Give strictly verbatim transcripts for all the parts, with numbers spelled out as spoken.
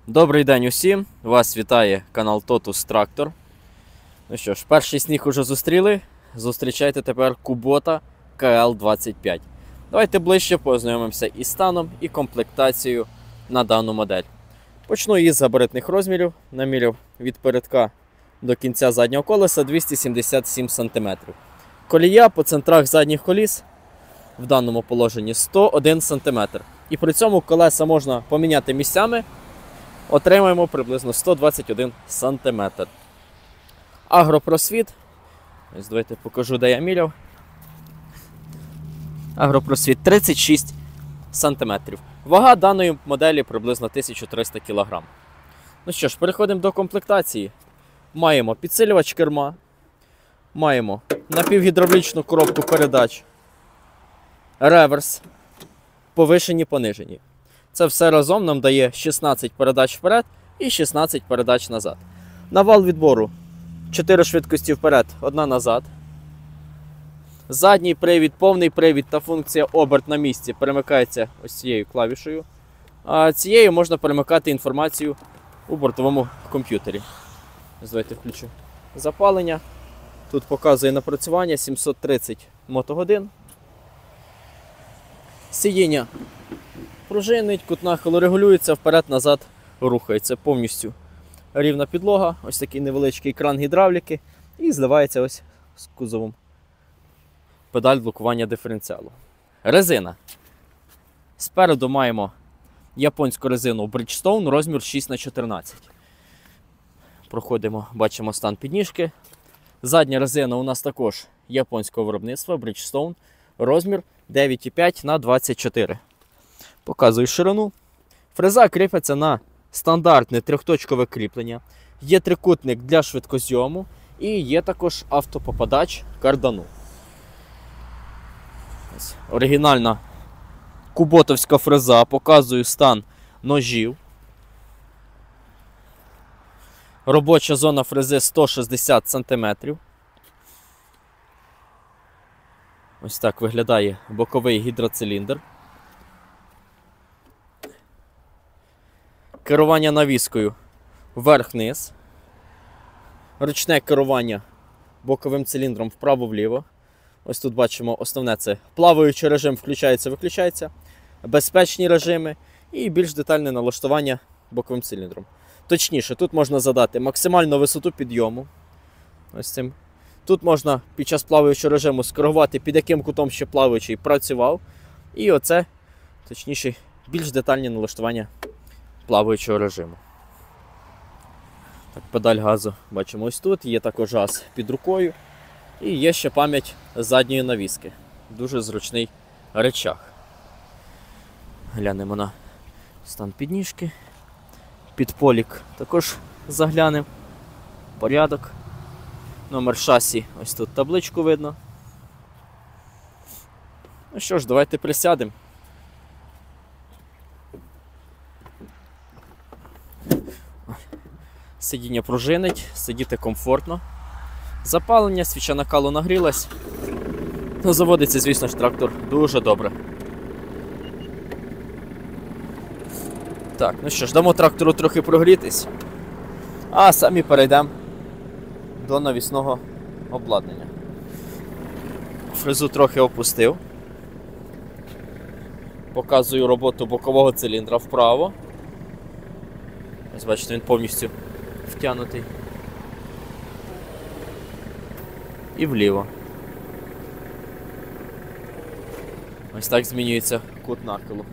Добрий день усім! Вас вітає канал Totus Tractor. Ну що ж, перший сніг уже зустріли. Зустрічайте тепер Kubota К Л двадцять п'ять. Давайте ближче познайомимося із станом і комплектацією на дану модель. Почну із габаритних розмірів. Наміряв від передка до кінця заднього колеса двісті сімдесят сім сантиметрів. Колія по центрах задніх коліс в даному положенні сто один сантиметр. І при цьому колеса можна поміняти місцями. Отримаємо приблизно сто двадцять один сантиметр. Агропросвіт. Ось давайте покажу, де я міряв. Агропросвіт тридцять шість сантиметрів. Вага даної моделі приблизно тисяча триста кілограм. Ну що ж, переходимо до комплектації. Маємо підсилювач керма. Маємо напівгідравлічну коробку передач. Реверс. Повишені, понижені. Це все разом нам дає шістнадцять передач вперед і шістнадцять передач назад. На вал відбору чотири швидкості вперед, одна назад. Задній привід, повний привід та функція оберт на місці перемикається ось цією клавішею. А цією можна перемикати інформацію у бортовому комп'ютері. Давайте включу запалення. Тут показує напрацювання сімсот тридцять мотогодин. Сидіння пружинить, кут нахилу регулюється, вперед-назад рухається. Повністю рівна підлога, ось такий невеличкий кран гідравліки і зливається ось з кузовом педаль блокування диференціалу. Резина. Спереду маємо японську резину Bridgestone, розмір шість на чотирнадцять. Проходимо, бачимо стан підніжки. Задня резина у нас також японського виробництва Bridgestone, розмір дев'ять і п'ять на двадцять чотири. Показую ширину. Фреза кріпиться на стандартне трьохточкове кріплення. Є трикутник для швидкозйому і є також автопопадач кардану. Ось оригінальна куботовська фреза. Показую стан ножів. Робоча зона фрези сто шістдесят сантиметрів. Ось так виглядає боковий гідроциліндр. Керування навіскою вверх-вниз. Ручне керування боковим циліндром вправо-вліво. Ось тут бачимо основне, це плаваючий режим включається-виключається, безпечні режими і більш детальне налаштування боковим циліндром. Точніше, тут можна задати максимальну висоту підйому. Ось цим. Тут можна під час плаваючого режиму скоригувати, під яким кутом ще плаваючий працював. І оце, точніше, більш детальне налаштування плаваючого режиму. Так, педаль газу бачимо ось тут, є також газ під рукою і є ще пам'ять задньої навіски. Дуже зручний рычаг. Глянемо на стан підніжки. Під полік також заглянемо. Порядок. Номер шасі, ось тут табличку видно. Ну що ж, давайте присядемо. Сидіння пружинить, сидіти комфортно. Запалення, свіча накалу нагрілась. Ну, заводиться, звісно ж, трактор дуже добре. Так, ну що ж, дамо трактору трохи прогрітись, а самі перейдемо до навісного обладнання. Фрезу трохи опустив. Показую роботу бокового циліндра вправо. Ось бачите, він повністю втягнутий. І вліво. Ось так змінюється кут нахилу.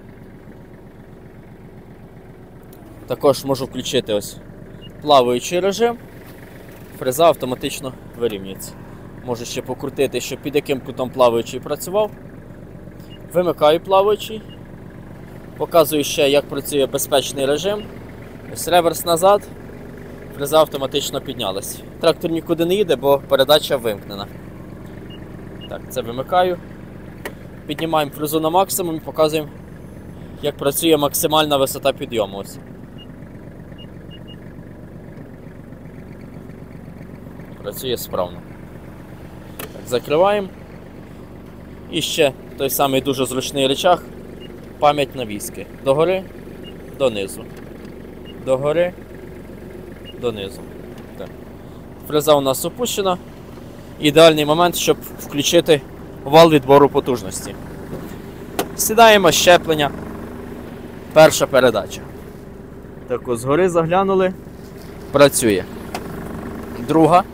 Також можу включити ось плаваючий режим. Фреза автоматично вирівнюється. Можу ще покрутити, щоб під яким кутом плаваючий працював. Вимикаю плаваючий. Показую ще, як працює безпечний режим. Ось реверс назад. Фреза автоматично піднялась. Трактор нікуди не їде, бо передача вимкнена. Так, це вимикаю. Піднімаємо фрезу на максимум і показуємо, як працює максимальна висота підйому. Ось. Працює справно. Так, закриваємо. І ще той самий дуже зручний рычаг. Пам'ять навіски. Догори, донизу. догори, донизу. Так. Фреза у нас опущена. Ідеальний момент, щоб включити вал відбору потужності. Сідаємо, щеплення. Перша передача. Так, ось згори заглянули. Працює. Друга.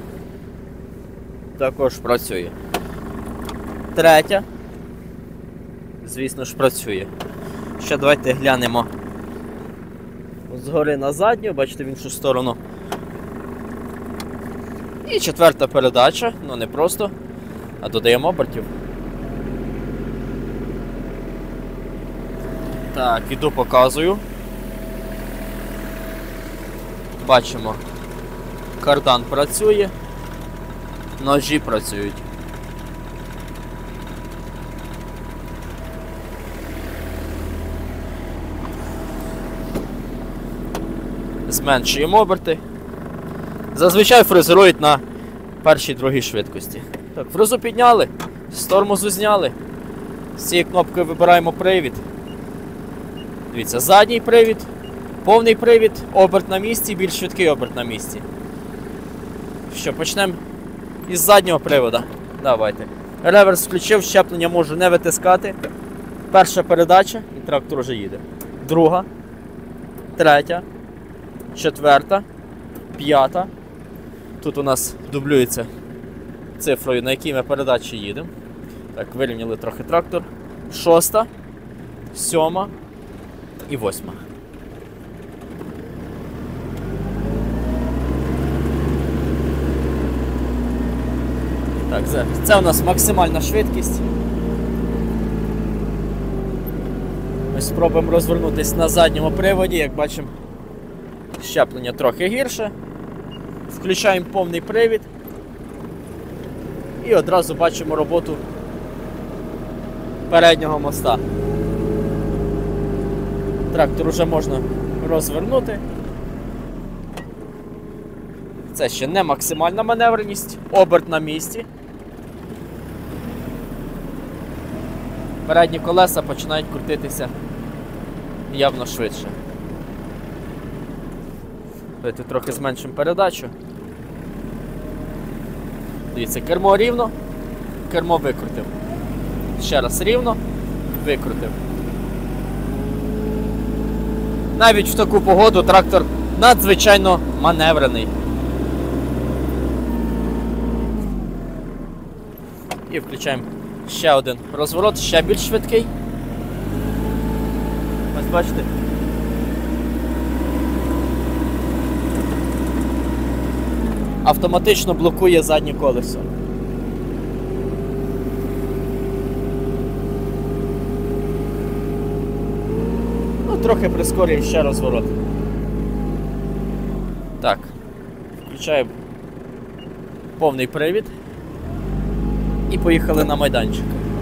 Також працює. Третя. Звісно ж, працює. Ще давайте глянемо згори на задню, бачите, в іншу сторону. І четверта передача, ну не просто, а додаємо обертів. Так, іду показую. Бачимо, кардан працює, ножі працюють. Зменшуємо оберти. Зазвичай фрезерують на першій другій швидкості. Так, фрезу підняли, з тормозу зняли. З цієї кнопки вибираємо привід. Дивіться, задній привід, повний привід, оберт на місці, більш швидкий оберт на місці. Що, почнемо із заднього приводу. Давайте. Реверс включив, щеплення можу не витискати. Перша передача і трактор вже їде. Друга, третя, четверта, п'ята. Тут у нас дублюється цифрою, на якій ми передачі їдемо. Так, вирівняли трохи трактор. Шоста, сьома і восьма. Так, це у нас максимальна швидкість. Ми спробуємо розвернутися на задньому приводі, як бачимо, щеплення трохи гірше. Включаємо повний привід і одразу бачимо роботу переднього моста. Трактор вже можна розвернути. Це ще не максимальна маневреність, оберт на місці. Передні колеса починають крутитися явно швидше. Давайте трохи зменшимо передачу. Дивіться, кермо рівно, кермо викрутив. Ще раз рівно, викрутив. Навіть в таку погоду трактор надзвичайно маневрений. І включаємо ще один розворот, ще більш швидкий. Ось бачите. Автоматично блокує заднє колесо. Ну, трохи прискорюємо ще розворот. Так, включаємо повний привід і поїхали на майданчик.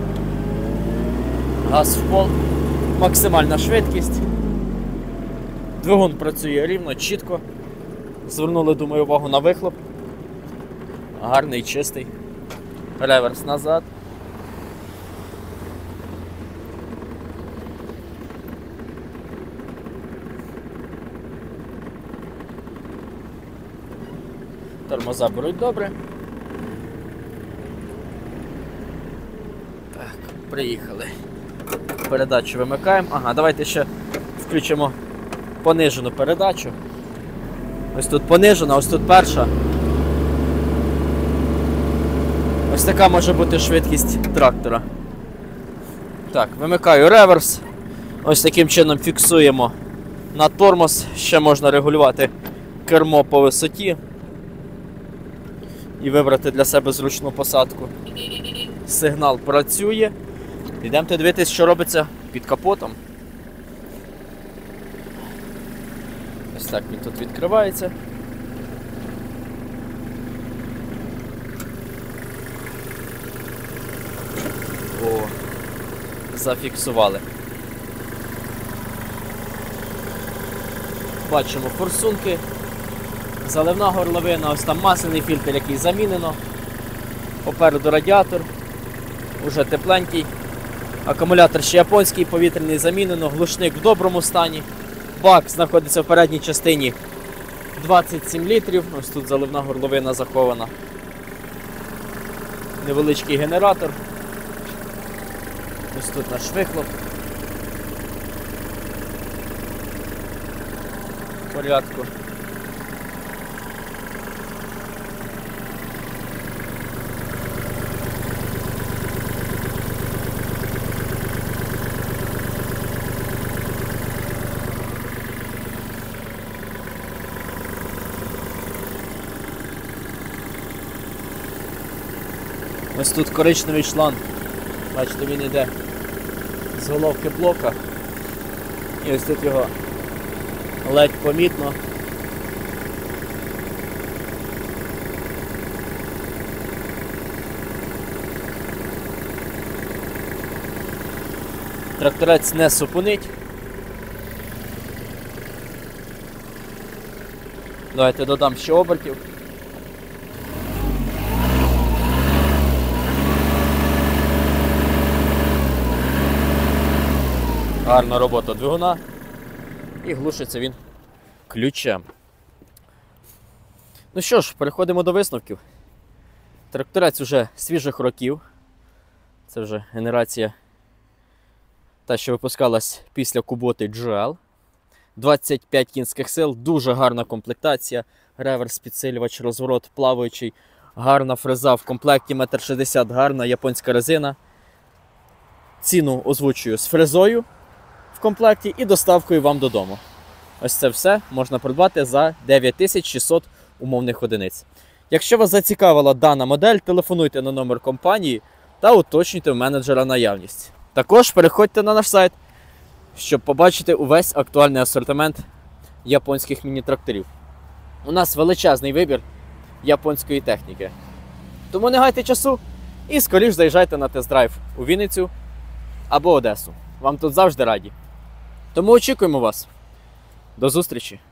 Газ в пол, максимальна швидкість. Двигун працює рівно, чітко. Звернули, думаю, увагу на вихлоп. Гарний, чистий. Реверс назад. Тормоза беруть добре. Так, приїхали. Передачу вимикаємо. Ага, давайте ще включимо понижену передачу. Ось тут понижена, ось тут перша. Ось така може бути швидкість трактора. Так, вимикаю реверс. Ось таким чином фіксуємо на тормоз. Ще можна регулювати кермо по висоті і вибрати для себе зручну посадку. Сигнал працює. Йдемте дивитись, що робиться під капотом. Ось так він тут відкривається. О, зафіксували. Бачимо форсунки, заливна горловина, ось там масляний фільтр, який замінено. Попереду радіатор, уже тепленький. Акумулятор ще японський, повітряний замінено, глушник в доброму стані. Бак знаходиться в передній частині двадцять сім літрів. Ось тут заливна горловина захована. Невеличкий генератор. Ось тут наш вихлоп. В порядку. Ось тут коричневий шланг. Бачите, він йде з головки блока. І ось тут його ледь помітно. Тракторець не супунить. Давайте додам ще обертів. Гарна робота двигуна. І глушиться він ключем. Ну що ж, переходимо до висновків. Тракторець уже свіжих років. Це вже генерація та, що випускалась після Куботи джі ел. двадцять п'ять кінських сил, дуже гарна комплектація. Реверс, підсилювач, розворот плаваючий. Гарна фреза в комплекті один шістдесят м, гарна японська резина. Ціну озвучую з фрезою в комплекті і доставкою вам додому. Ось це все можна придбати за дев'ять тисяч шістсот умовних одиниць. Якщо вас зацікавила дана модель, телефонуйте на номер компанії та уточнюйте у менеджера наявність. Також переходьте на наш сайт, щоб побачити увесь актуальний асортимент японських міні-тракторів. У нас величезний вибір японської техніки. Тому не гайте часу і скоріш заїжджайте на тест-драйв у Вінницю або Одесу. Вам тут завжди раді. Тому очікуємо вас. До зустрічі!